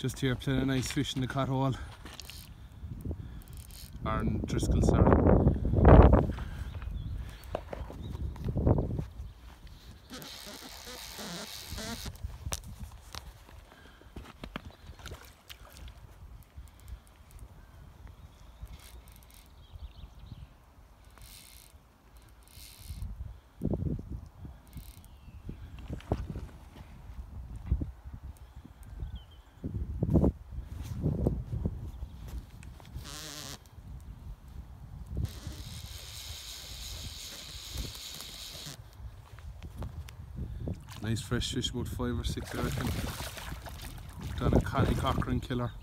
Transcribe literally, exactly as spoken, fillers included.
Just here playing a nice fish in the cut hole. Or in Driscoll, sorry. Nice fresh fish, about five or six I reckon. Done a Connie Cochran killer.